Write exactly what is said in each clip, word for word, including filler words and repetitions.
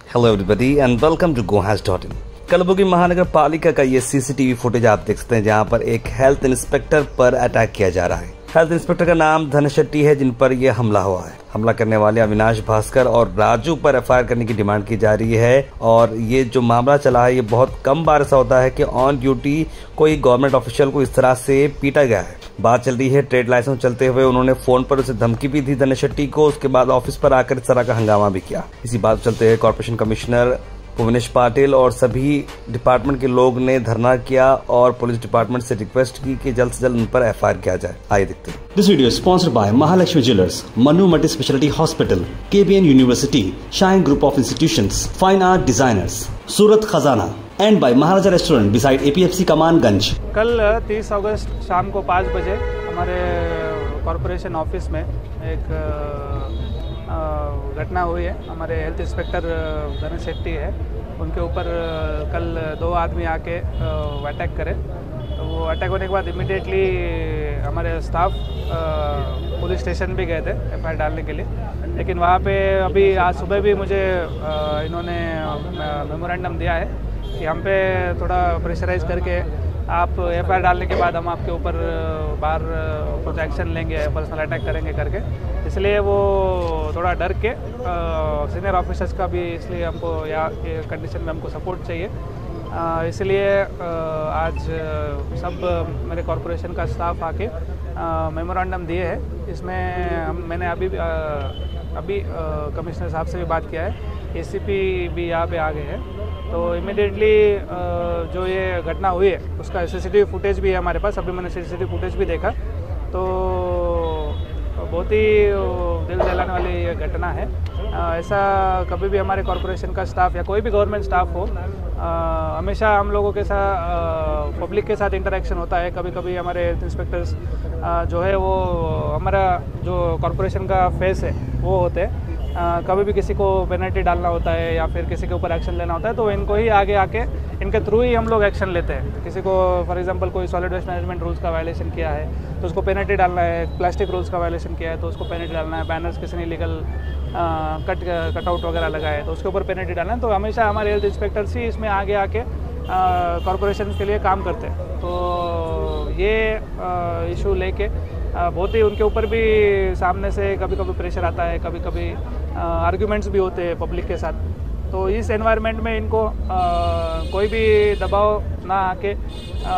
Hello everybody and welcome to gohas dot in. Kalaburagi महानगर पालिका का ये सीसीटीवी फुटेज आप देख सकते हैं, जहां पर एक हेल्थ इंस्पेक्टर पर अटैक किया जा रहा है। हेल्थ इंस्पेक्टर का नाम धन शेट्टी है, जिन पर यह हमला हुआ है। हमला करने वाले अविनाश भास्कर और राजू पर एफ आई आर करने की डिमांड की जा रही है। और ये जो मामला चला है, ये बहुत कम बार ऐसा होता है कि ऑन ड्यूटी कोई गवर्नमेंट ऑफिशियल को इस तरह से पीटा गया है। बात चल रही है ट्रेड लाइसेंस चलते हुए उन्होंने फोन पर उसे धमकी भी दी धन शेट्टी को। उसके बाद ऑफिस पर आकर इस तरह का हंगामा भी किया। इसी बात चलते हुए कॉर्पोरेशन कमिश्नर भुवनेश पाटिल और सभी डिपार्टमेंट के लोग ने धरना किया और पुलिस डिपार्टमेंट से रिक्वेस्ट की कि जल्द से जल्द उन पर एफ आई आर किया जाए। आइए देखते हैं। This video sponsored by Mahalakshmi jewellers, Manu multi speciality hospital, K B N university, shine group of institutions, fine art designers, Surat Khajana and by Maharaja restaurant beside A P F C Kamanganj. कल तीस अगस्त शाम को पाँच बजे हमारे कॉरपोरेशन ऑफिस में एक घटना हुई है। हमारे हेल्थ इंस्पेक्टर धन शेट्टी है, उनके ऊपर कल दो आदमी आके अटैक करे। तो वो अटैक होने के बाद इमिडिएटली हमारे स्टाफ पुलिस स्टेशन भी गए थे एफ आई आर डालने के लिए। लेकिन वहाँ पे अभी आज सुबह भी मुझे इन्होंने मेमोरेंडम दिया है कि हम पे थोड़ा प्रेशराइज करके आप एफ आई आर डालने के बाद हम आपके ऊपर बाहर कुछ एक्शन लेंगे, पर्सनल अटैक करेंगे करके। इसलिए वो थोड़ा डर के सीनियर ऑफिसर्स का भी इसलिए हमको यहाँ के कंडीशन में हमको सपोर्ट चाहिए। आ, इसलिए आ, आज सब मेरे कॉरपोरेशन का स्टाफ आके मेमोरेंडम दिए हैं। इसमें हम मैंने अभी आ, अभी कमिश्नर साहब से भी बात किया है, ए सी पी भी यहाँ पे आ गए हैं। तो इमिडिएटली जो ये घटना हुई है उसका C C T V footage भी है हमारे पास। अभी मैंने C C T V footage भी देखा, तो बहुत ही दिल दहलाने वाली ये घटना है। ऐसा कभी भी हमारे कॉरपोरेशन का स्टाफ या कोई भी गवर्नमेंट स्टाफ हो, आ, हमेशा हम लोगों के साथ पब्लिक के साथ इंटरेक्शन होता है। कभी कभी हमारे हेल्थ इंस्पेक्टर्स जो है वो हमारा जो कॉरपोरेशन का फेस है वो होते हैं। आ, कभी भी किसी को पेनल्टी डालना होता है या फिर किसी के ऊपर एक्शन लेना होता है तो इनको ही आगे आके इनके थ्रू ही हम लोग एक्शन लेते हैं। किसी को फॉर एग्जांपल कोई सॉलिड वेस्ट मैनेजमेंट रूल्स का वायलेशन किया है तो उसको पेनल्टी डालना है, प्लास्टिक रूल्स का वायलेशन किया है तो उसको पेनल्टी डालना है, बैनर्स किसी ने लीगल कट कटआउट वगैरह लगाए तो उसके ऊपर पेनल्टी डालना है। तो हमेशा हमारे हेल्थ इंस्पेक्टर्स ही इसमें आगे आके कॉरपोरेशन के लिए काम करते हैं। तो ये इशू लेके बहुत ही उनके ऊपर भी सामने से कभी कभी प्रेशर आता है, कभी कभी आर्ग्यूमेंट्स भी होते हैं पब्लिक के साथ। तो इस एनवायरनमेंट में इनको आ, कोई भी दबाव ना आके आ,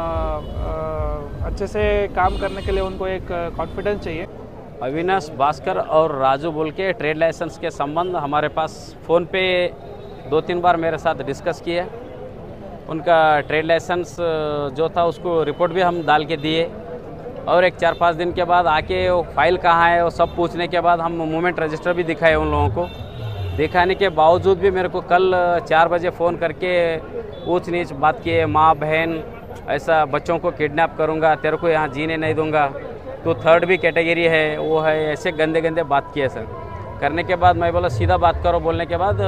आ, अच्छे से काम करने के लिए उनको एक कॉन्फिडेंस चाहिए। अविनाश भास्कर और राजू बोल के ट्रेड लाइसेंस के संबंध हमारे पास फ़ोन पे दो तीन बार मेरे साथ डिस्कस किए। उनका ट्रेड लाइसेंस जो था उसको रिपोर्ट भी हम डाल के दिए और एक चार पाँच दिन के बाद आके वो फाइल कहाँ है वो सब पूछने के बाद हम मूवमेंट रजिस्टर भी दिखाए उन लोगों को। दिखाने के बावजूद भी मेरे को कल चार बजे फ़ोन करके ऊंच नीच बात किए, माँ बहन ऐसा बच्चों को किडनैप करूँगा, तेरे को यहाँ जीने नहीं दूँगा, तो थर्ड भी कैटेगरी है वो है, ऐसे गंदे गंदे बात किए सर। करने के बाद मैं बोला सीधा बात करो। बोलने के बाद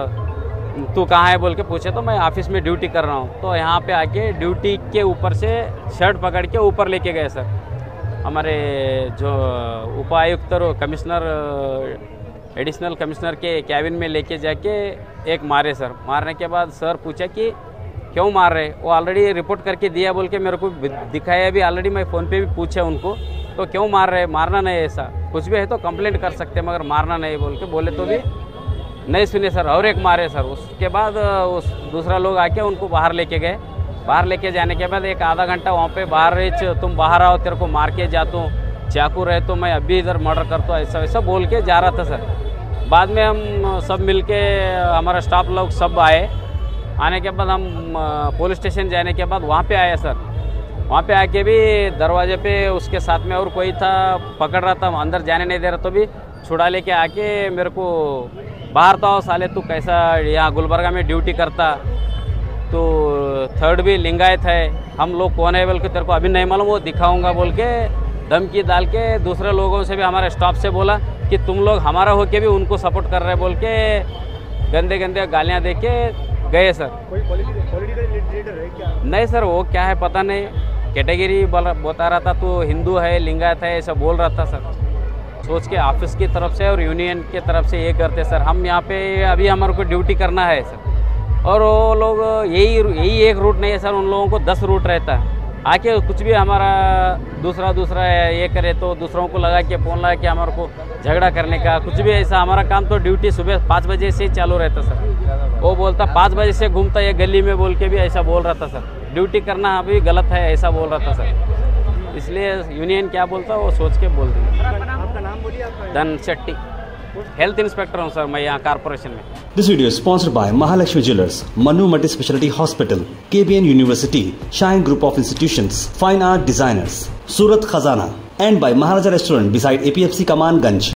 तू कहाँ है बोल के पूछे तो मैं ऑफिस में ड्यूटी कर रहा हूँ। तो यहाँ पे आके ड्यूटी के ऊपर से शर्ट पकड़ के ऊपर लेके गए सर। हमारे जो उपायुक्त और कमिश्नर एडिशनल कमिश्नर के कैबिन में लेके जाके एक मारे सर। मारने के बाद सर पूछा कि क्यों मार रहे, वो ऑलरेडी रिपोर्ट करके दिया बोल के मेरे को दिखाया भी। ऑलरेडी मैं फ़ोन पे भी पूछा उनको तो क्यों मार रहे, मारना नहीं, ऐसा कुछ भी है तो कंप्लेंट कर सकते मगर मारना नहीं बोल के बोले तो भी नहीं सुने सर और एक मारे सर। उसके बाद उस दूसरा लोग आके उनको बाहर लेके गए। बाहर लेके जाने के बाद एक आधा घंटा वहाँ पे बाहर रहे, तुम बाहर आओ तेरे को मार के जाता हूँ, चाकू रहे तो मैं अभी इधर मर्डर करता हूँ, ऐसा वैसा बोल के जा रहा था सर। बाद में हम सब मिल के हमारा स्टाफ लोग सब आए। आने के बाद हम पुलिस स्टेशन जाने के बाद वहाँ पे आए सर। वहाँ पे आके भी दरवाजे पे उसके साथ में और कोई था पकड़ रहा था, अंदर जाने नहीं दे रहा, तो भी छुड़ा लेके आके मेरे को बाहर तो आओ साले, तू कैसा यहाँ गुलबर्गा में ड्यूटी करता, तो थर्ड भी लिंगायत है, हम लोग कौन है बोल के तेरे को अभी नहीं मालूम, वो दिखाऊंगा बोल के धमकी डाल के दूसरे लोगों से भी हमारे स्टाफ से बोला कि तुम लोग हमारा होके भी उनको सपोर्ट कर रहे बोल के गंदे गंदे गालियाँ दे के गए सर। कोई पॉलिटिकल लीडर है क्या? नहीं सर, वो क्या है पता नहीं, कैटेगरी बता रहा था, तो हिंदू है लिंगायत है ऐसा बोल रहा था सर। सोच के ऑफिस की तरफ से और यूनियन की तरफ से ये करते सर। हम यहाँ पे अभी हमारे को ड्यूटी करना है सर, और वो लोग यही यही एक रूट नहीं है सर, उन लोगों को दस रूट रहता है। आके कुछ भी हमारा दूसरा दूसरा ये करे तो दूसरों को लगा के फ़ोन लगा के हमारे को झगड़ा करने का कुछ भी ऐसा। हमारा काम तो ड्यूटी सुबह पाँच बजे से ही चालू रहता सर। वो बोलता पाँच बजे से घूमता है गली में बोल के भी ऐसा बोल रहा था सर। ड्यूटी करना अभी गलत है ऐसा बोल रहा था सर। इसलिए यूनियन क्या बोलता है वो सोच के बोल देंगे। आपका नाम बोलिए। धन शेट्टी, हेल्थ इंस्पेक्टर हूँ सर मैं यहाँ कारपोरेशन में। This video is sponsored by Mahalakshmi Jewelers, Manu Multi Speciality Hospital, K B N University, Shine Group of Institutions, Fine Art Designers, Surat Khazana, and by Maharaja Restaurant beside A P F C Kamanganj.